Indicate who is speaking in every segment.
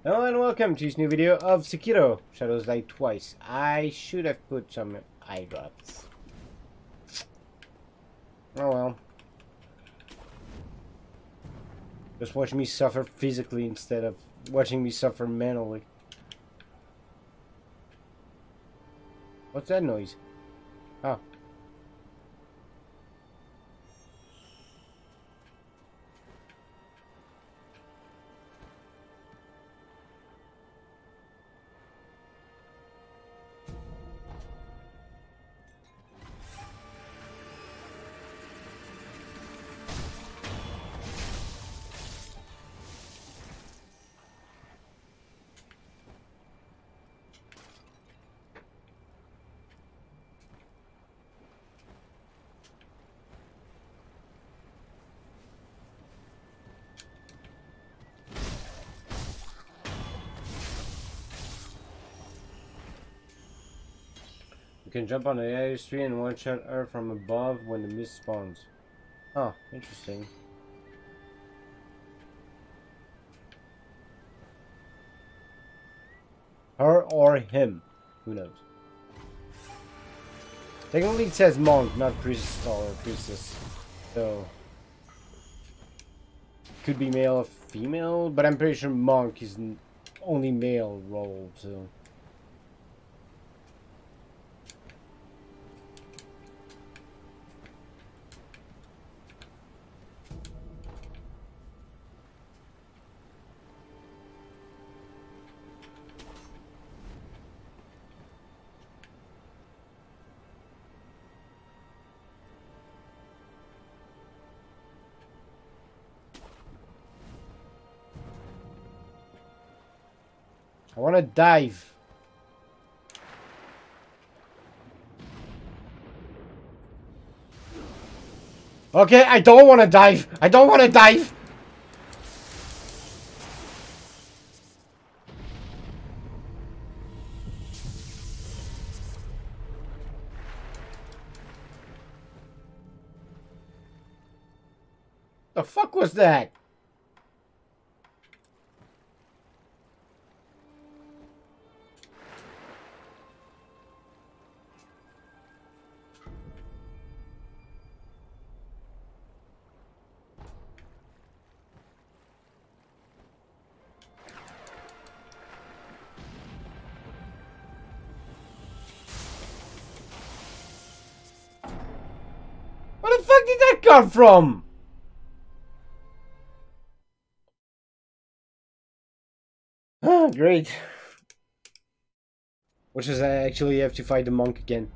Speaker 1: Hello and welcome to this new video of Sekiro Shadows Die Twice. I should have put some eye drops. Oh well. Just watch me suffer physically instead of watching me suffer mentally. What's that noise? Oh. You can jump on the ice tree and one-shot her from above when the mist spawns. Oh, interesting. Her or him. Who knows? Technically it says monk, not priest or priestess. So could be male or female, but I'm pretty sure monk is only male role, so. I want to dive. Okay, I don't want to dive. I don't want to dive. The fuck was that? Where the fuck did that come from? Ah, great. Which is I actually have to fight the monk again.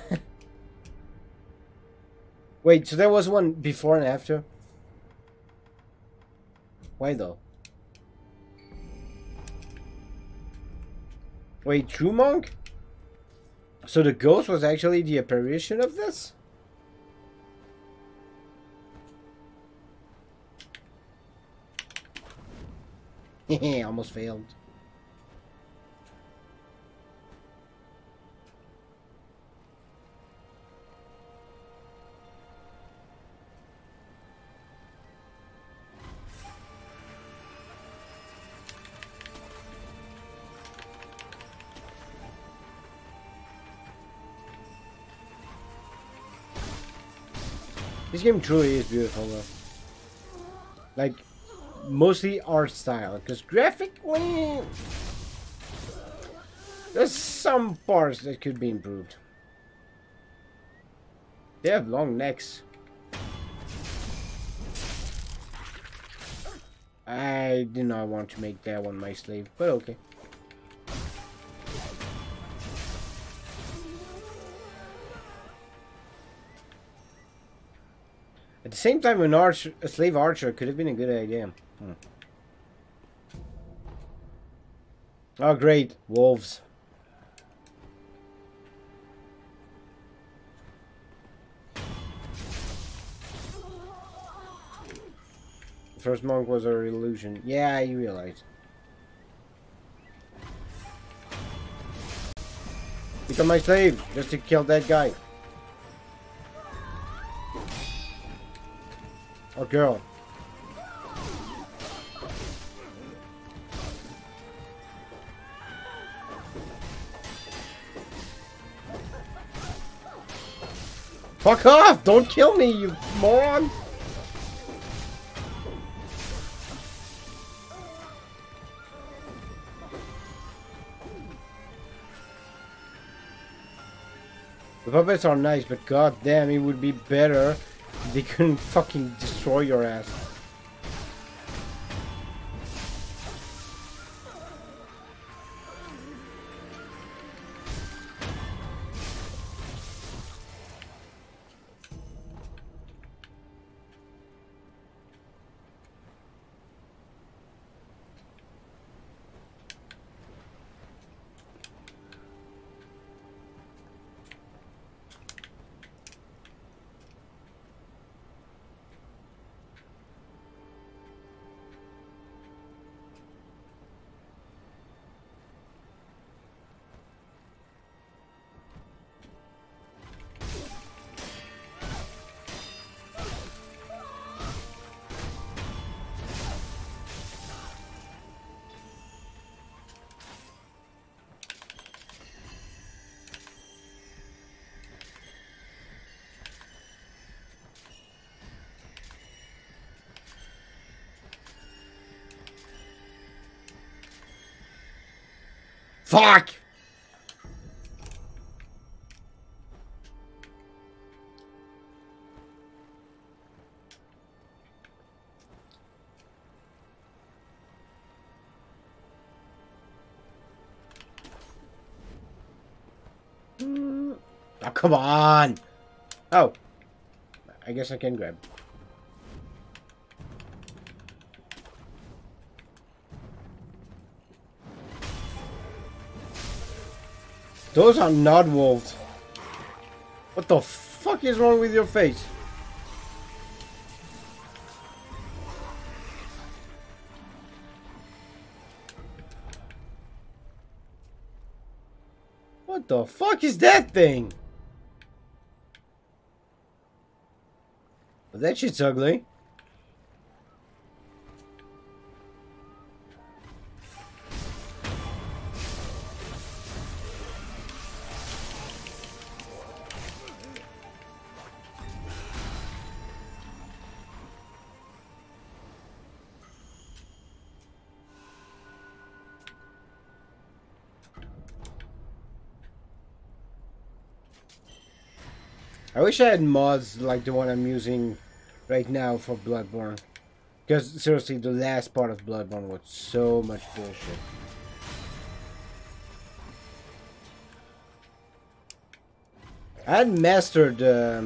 Speaker 1: Wait, so there was one before and after? Why though? Wait, true monk? So the ghost was actually the apparition of this? Hehe, almost failed. This game truly is beautiful though. Like, mostly art style, because graphically there's some parts that could be improved. They have long necks. I do not want to make that one my slave, but okay. At the same time, a slave archer could have been a good idea. Oh great, wolves. The first monk was our illusion. Yeah, I realize. Become my slave, just to kill that guy. Or girl. Fuck off! Don't kill me, you moron! The puppets are nice, but god damn, it would be better if they couldn't fucking destroy your ass. Fuck! Oh, come on! Oh. I guess I can grab. Those are not wolves. What the fuck is wrong with your face? What the fuck is that thing? Well, that shit's ugly. I wish I had mods like the one I'm using right now for Bloodborne. Because seriously, the last part of Bloodborne was so much bullshit. I had mastered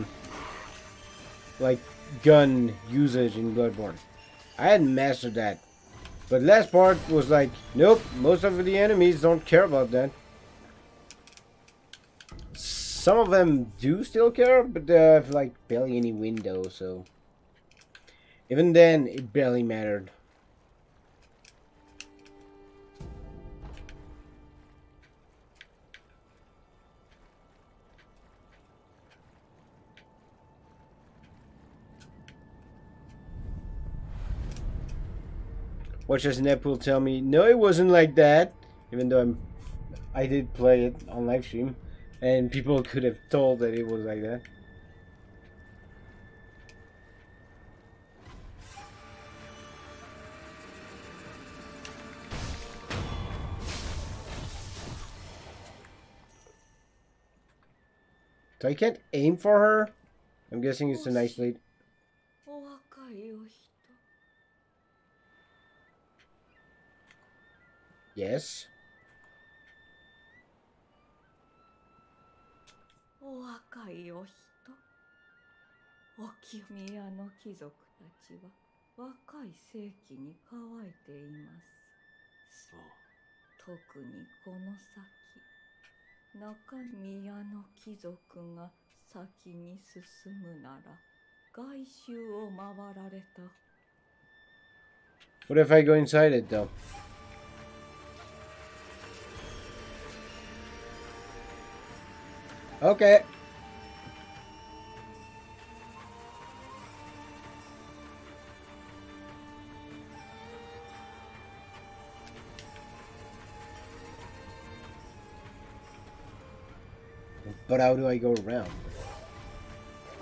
Speaker 1: like gun usage in Bloodborne. I had mastered that. But last part was like, nope, most of the enemies don't care about that. Some of them do still care, but they have like barely any window, so even then it barely mattered. Watch as Nep will tell me, no, it wasn't like that, even though I did play it on live stream. And people could have told that it was like that. So I can't aim for her? I'm guessing it's a nice lady. Yes.
Speaker 2: お若いお人、お清宮の貴族たちは若い世紀に乾いています。そう。特にこの先、中宮の貴族が先に進むなら、外周を回られた。
Speaker 1: What if I go inside it though? Okay. But how do I go around?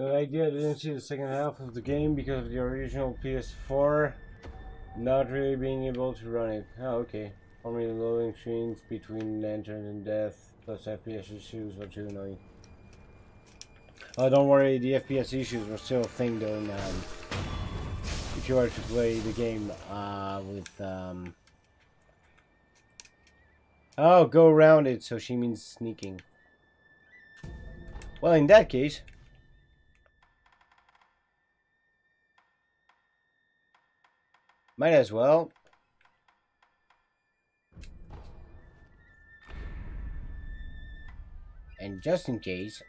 Speaker 1: The idea I didn't see the second half of the game because of the original PS4 not really being able to run it. Oh, okay. Only the loading screens between Lantern and Death plus FPS issues were too annoying. Oh, don't worry, the FPS issues were still a thing though. If you were to play the game with oh, go around it, so she means sneaking. Well, in that case, might as well. And just in case,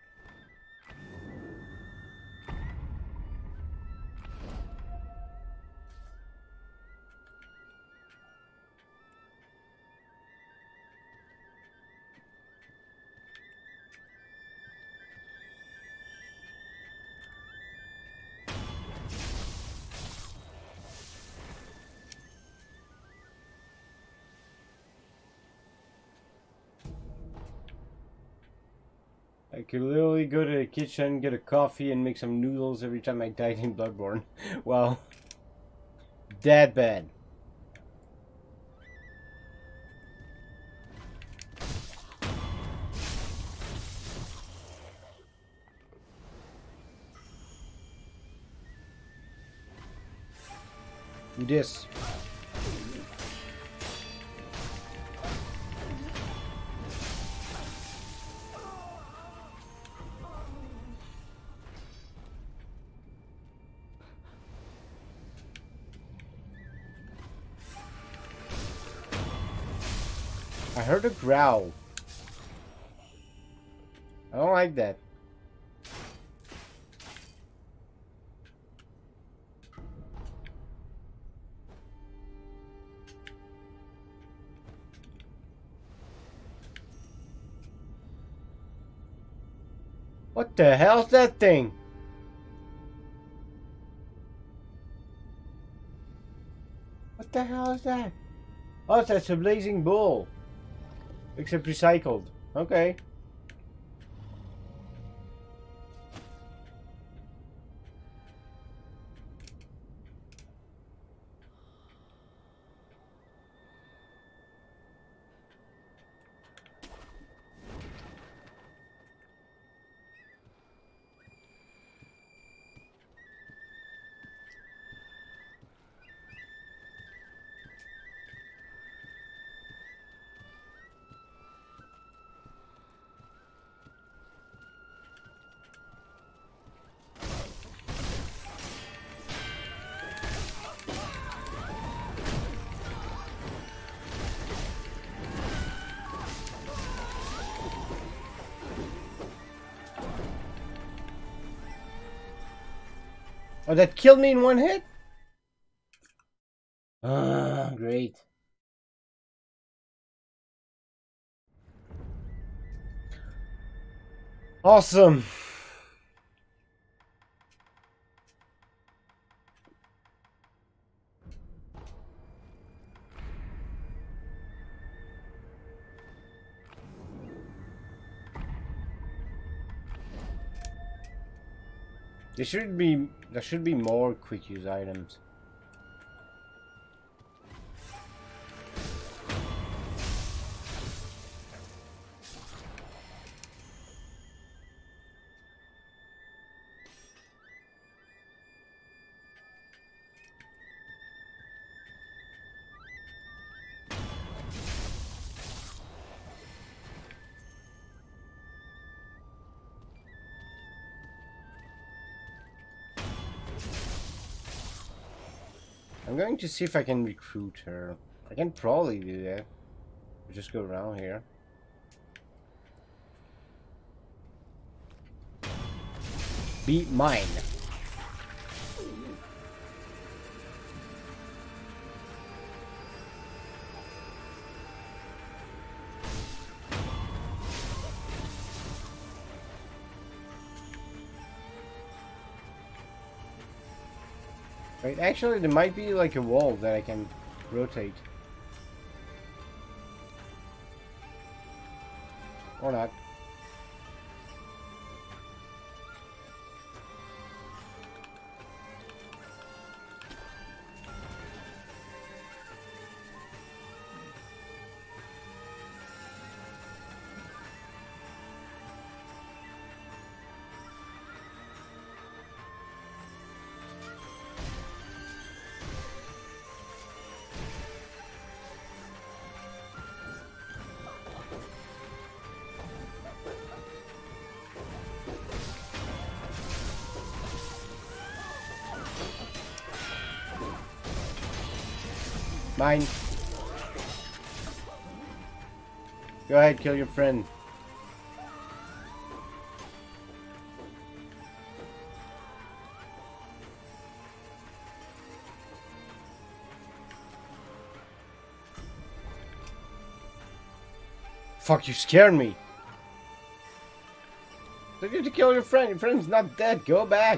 Speaker 1: I could literally go to the kitchen, get a coffee, and make some noodles every time I died in Bloodborne. Well, that bad. Do this. I heard a growl. I don't like that. What the hell's that thing? What the hell is that? Oh, that's a blazing bull. Except recycled. Okay. Oh, that killed me in one hit? Ah, great. Awesome. There should be more quick use items. I'm going to see if I can recruit her. I can probably do that. Just go around here. Be mine. Right, actually there might be like a wall that I can rotate. Or not. Mine. Go ahead, kill your friend. Fuck, you scared me. They're going to kill your friend. Your friend's not dead. Go back.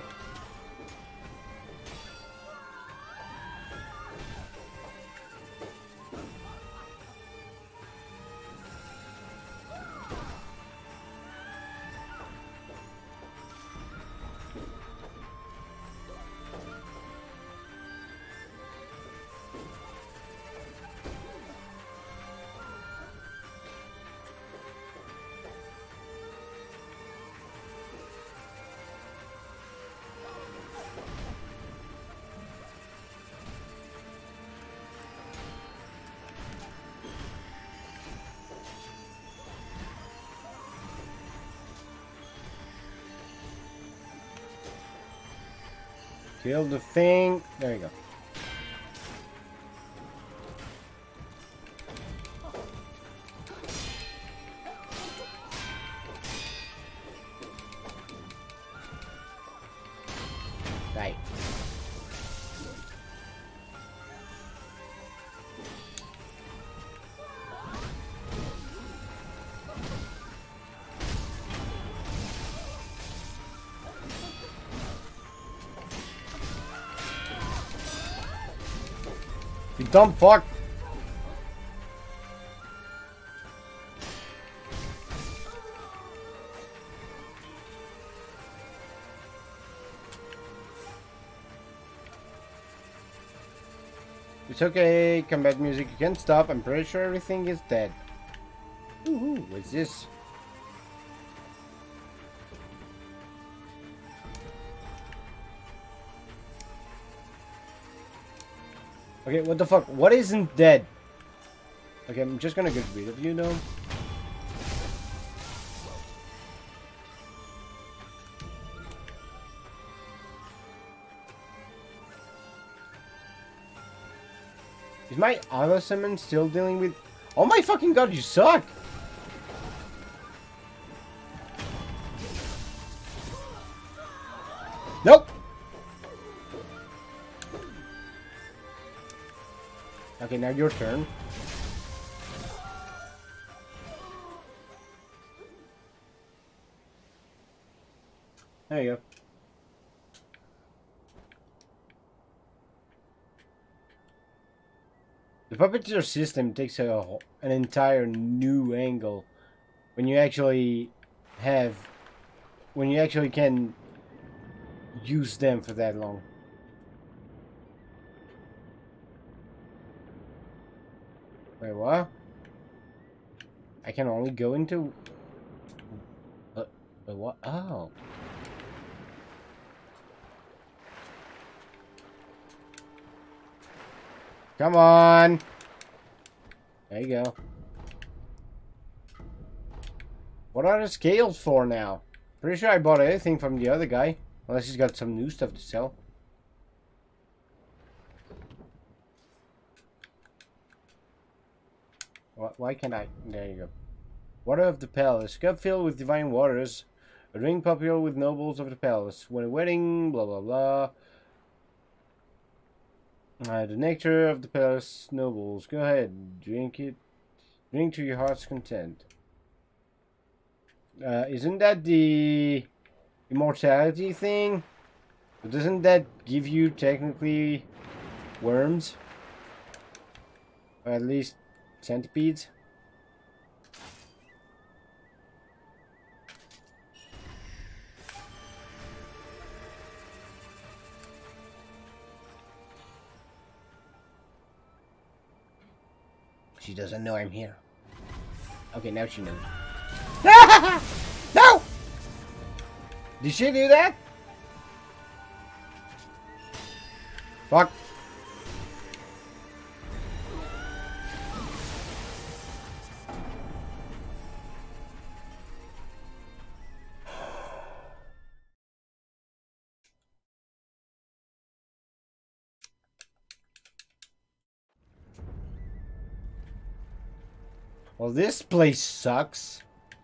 Speaker 1: Kill the thing. There you go. Right. You dumb fuck! It's okay, combat music, you can't stop. I'm pretty sure everything is dead. Woohoo, what's this? Okay, what the fuck? What isn't dead? Okay, I'm just gonna get rid of you though. Is my auto summon still dealing with... Oh my fucking god, you suck! Nope! Okay, now your turn. There you go. The puppeteer system takes an entire new angle when you actually can use them for that long. Wait, what? I can only go into... Wait, what? Oh. Come on! There you go. What are the scales for now? Pretty sure I bought everything from the other guy. Unless he's got some new stuff to sell. Why can't I? There you go. Water of the palace. Cup filled with divine waters. A drink popular with nobles of the palace. When a wedding, blah blah blah. The nectar of the palace nobles. Go ahead, drink it. Drink to your heart's content. Isn't that the immortality thing? But doesn't that give you technically worms? Or at least centipedes? She doesn't know I'm here. Okay, now she knows. No! Did she do that? Fuck. Well, this place sucks.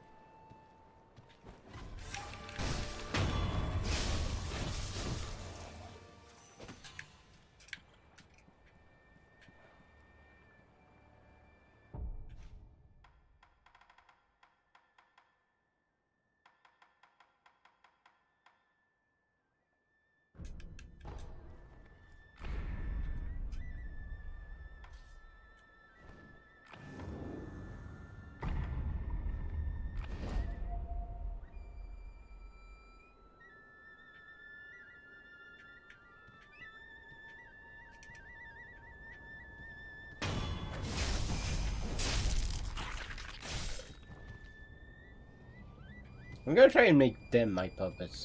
Speaker 1: I'm gonna try and make them my puppets.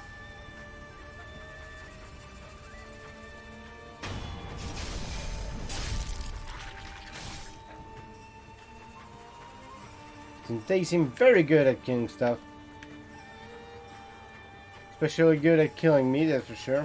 Speaker 1: Since they seem very good at killing stuff. Especially good at killing me, that's for sure.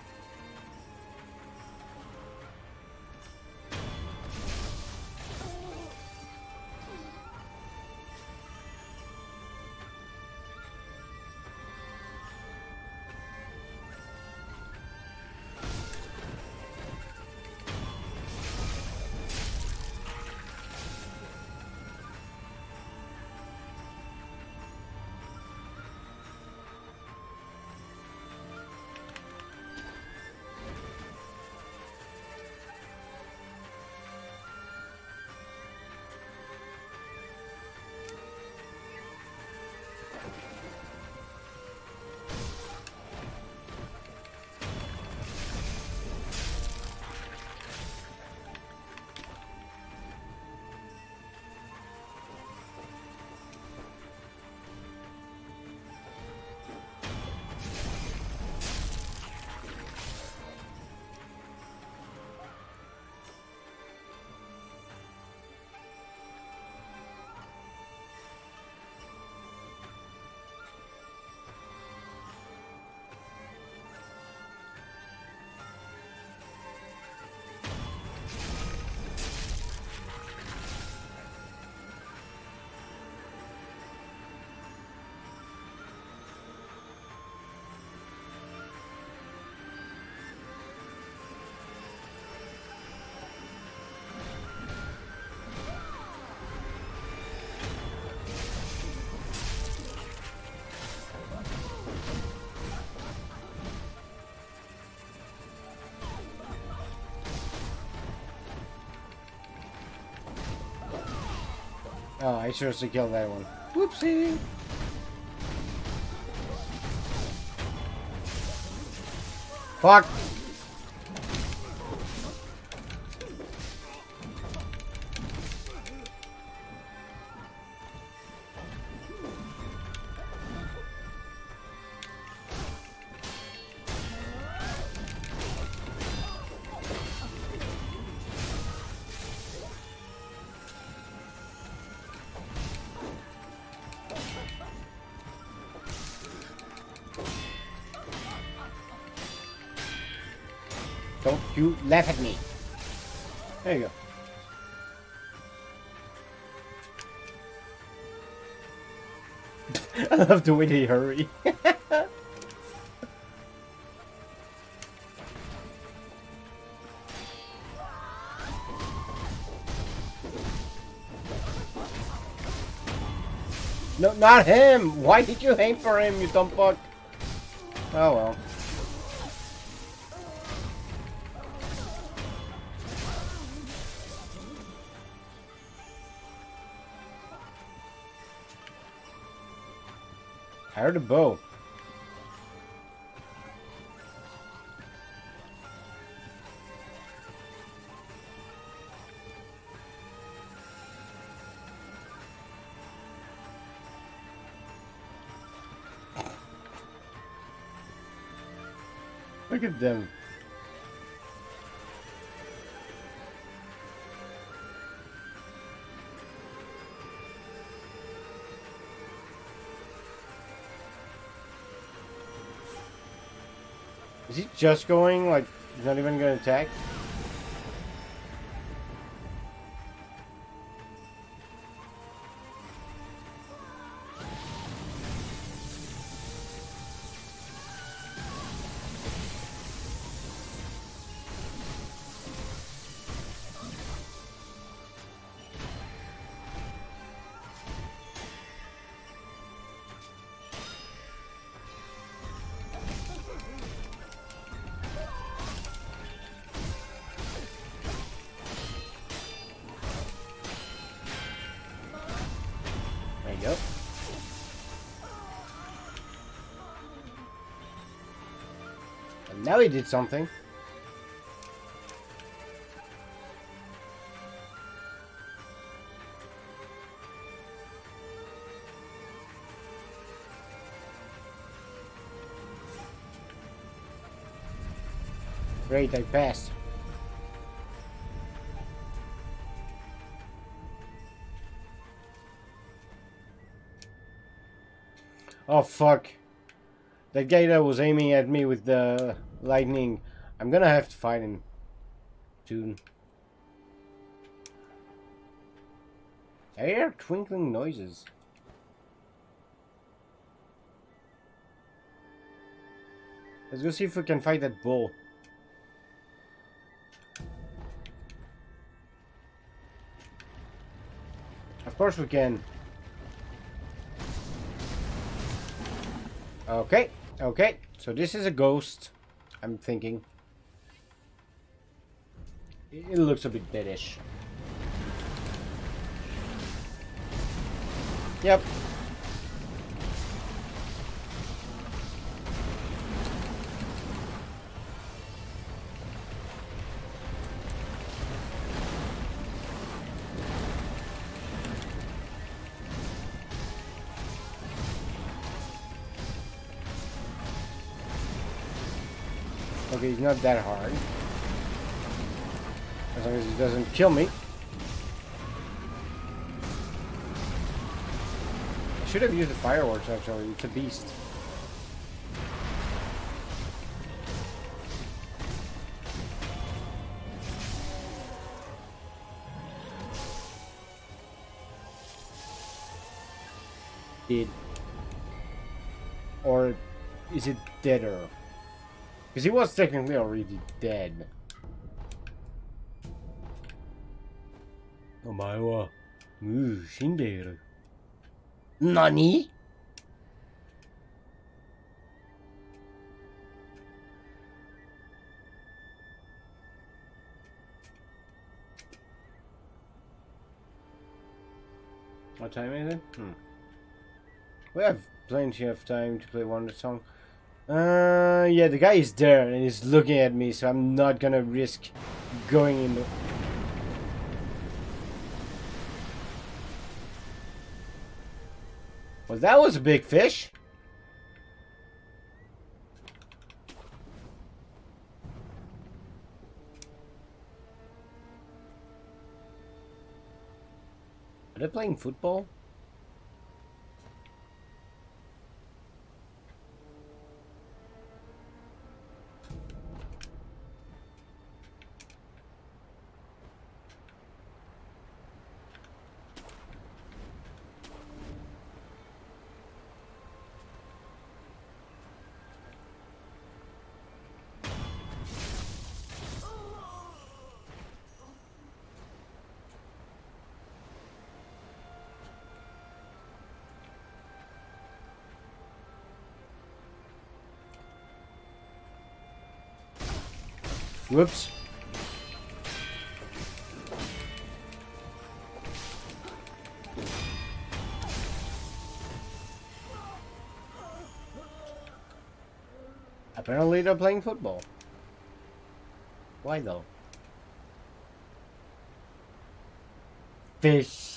Speaker 1: Oh, I should have killed that one. Whoopsie! Fuck! Don't you laugh at me. There you go. I love the way they hurry. No, not him! Why did you aim for him, you dumb fuck? Oh well. I heard a bow. Look at them. Is he just going, like, he's not even going to attack? Yep. And now he did something. Great, I passed. Oh fuck. That guy that was aiming at me with the lightning, I'm gonna have to fight him soon. I hear twinkling noises. Let's go see if we can fight that bull. Of course we can. Okay, okay. So this is a ghost, I'm thinking. It looks a bit deadish. Yep. Okay, he's not that hard. As long as he doesn't kill me. I should have used the fireworks actually, it's a beast. Dead. Or is it deader? Because he was technically already dead. Omae wa shindeiru. Nani? What time is it? We have plenty of time to play Wonder Song. Yeah, the guy is there and he's looking at me, so I'm not gonna risk going in the... Well, that was a big fish. Are they playing football? Whoops. Apparently they're playing football. Why though? Fish.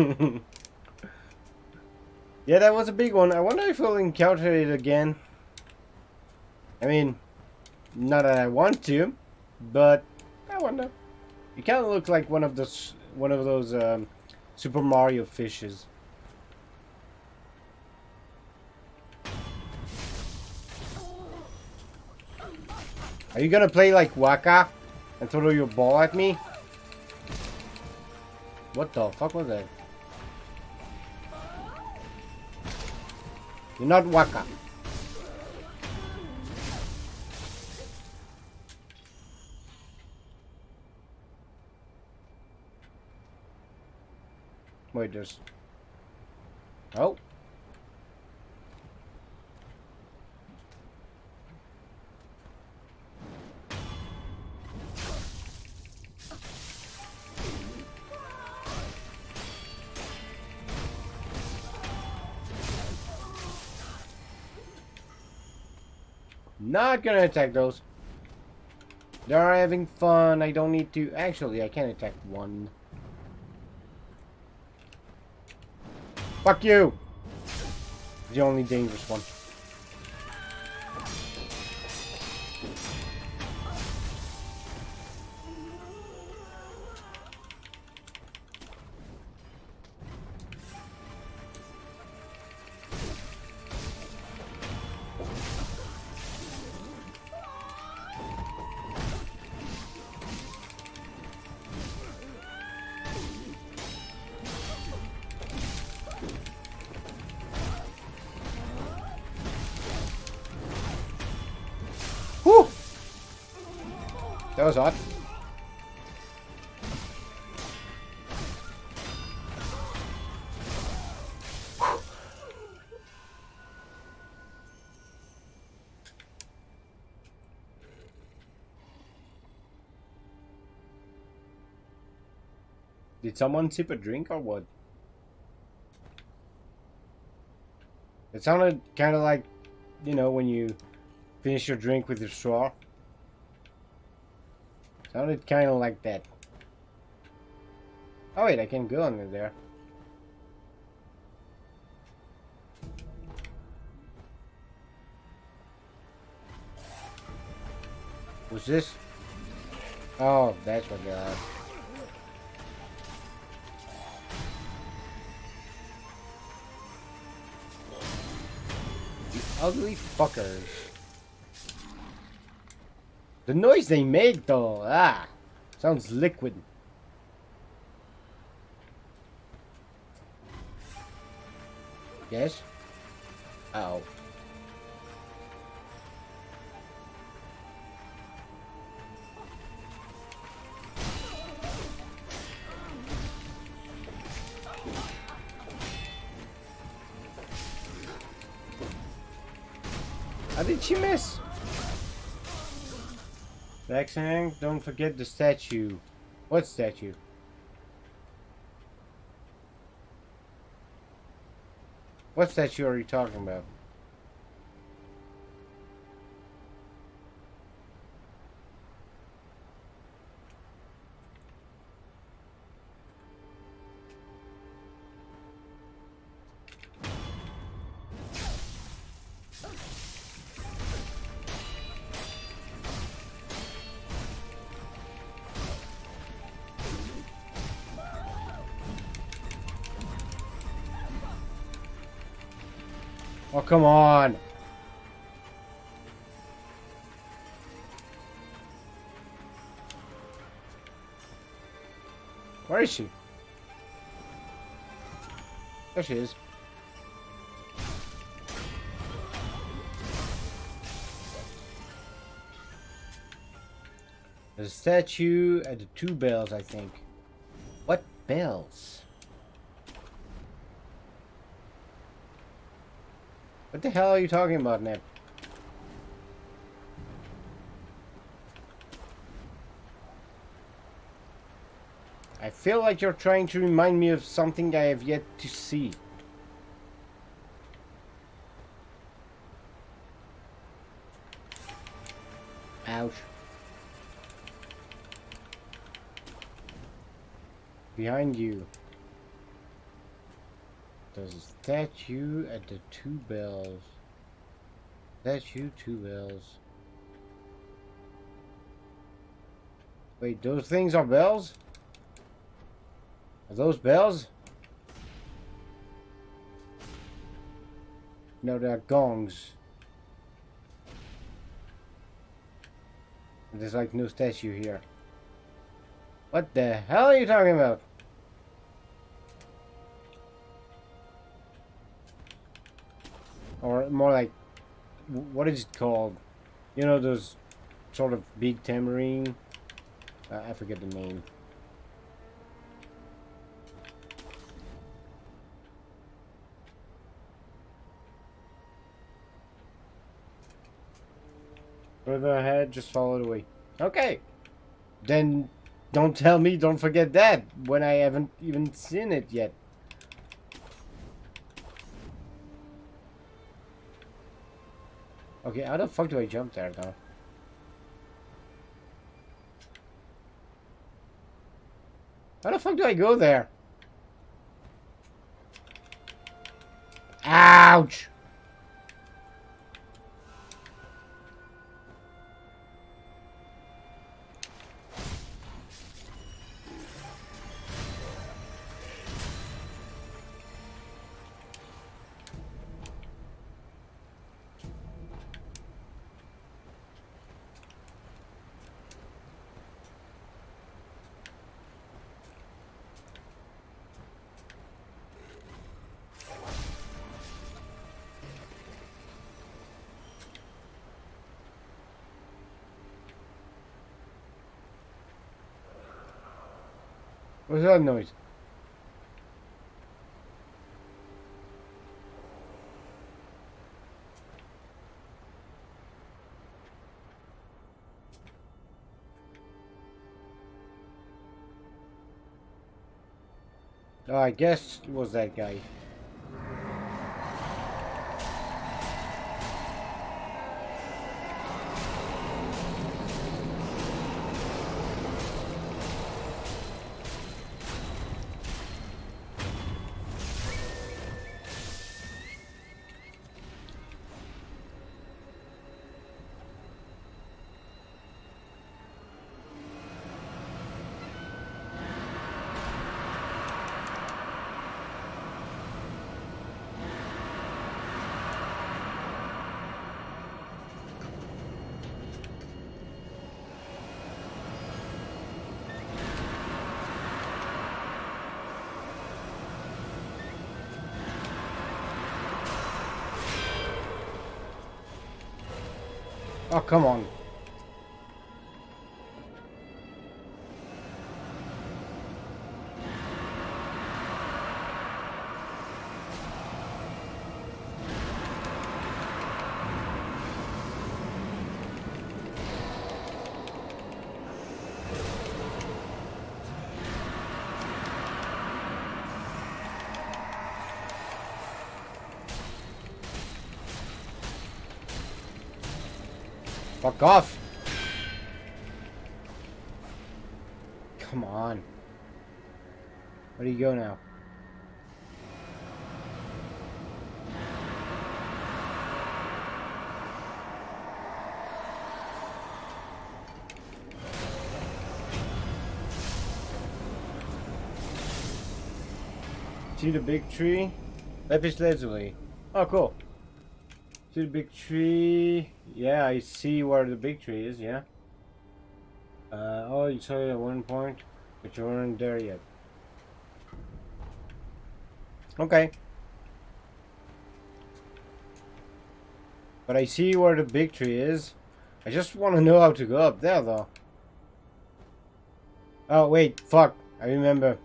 Speaker 1: Yeah, that was a big one. I wonder if we'll encounter it again. I mean, not that I want to, but I wonder. It kind of looks like one of those Super Mario fishes. Are you gonna play like Waka and throw your ball at me? What the fuck was that? You're not Waka. Wait, there's... Oh. Not gonna attack those. They're having fun. I don't need to. Actually, I can attack one. Fuck you! The only dangerous one. Whew! That was odd. Did someone sip a drink or what? It sounded kind of like, you know, when you finish your drink with your straw. Sounded kind of like that. Oh wait, I can go under there. What's this? Oh, that's what they're at. The ugly fuckers. The noise they make though, sounds liquid. Yes? Ow. How did she miss? Vexhang, don't forget the statue. What statue? What statue are you talking about? Oh, come on. Where is she? There she is. There's a statue at the 2 bells, I think. What bells? What the hell are you talking about, Neb? I feel like you're trying to remind me of something I have yet to see. Ouch. Behind you. There's a statue at the 2 bells. Statue, 2 bells. Wait, those things are bells? Are those bells? No, they're gongs. There's like no statue here. What the hell are you talking about? Or more like, what is it called? You know, those sort of big tambourine? I forget the name. Further ahead, just follow the way. Okay. Then don't tell me don't forget that when I haven't even seen it yet. Okay, how the fuck do I jump there, though? How the fuck do I go there? Ouch! What's that noise? Oh, I guess it was that guy. Oh, come on. Fuck off! Come on. Where do you go now? See the big tree? Lapis lazuli. Oh, cool. See the big tree? Yeah, I see where the big tree is, yeah. Oh, you saw it at one point, but you weren't there yet. Okay. But I see where the big tree is. I just want to know how to go up there, though. Oh, wait, fuck. I remember.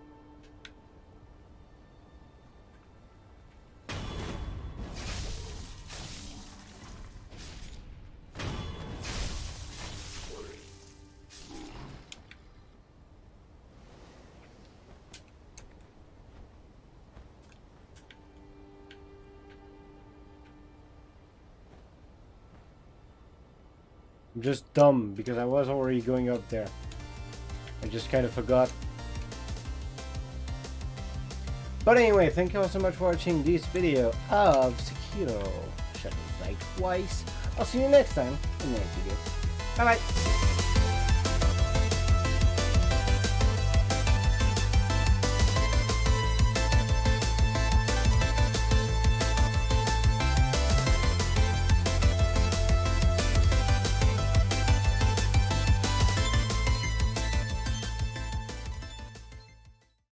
Speaker 1: I'm just dumb because I was already going up there. I just kind of forgot. But anyway, thank you all so much for watching this video of Sekiro Shadows Die Twice. I'll see you next time in the next video. Bye bye!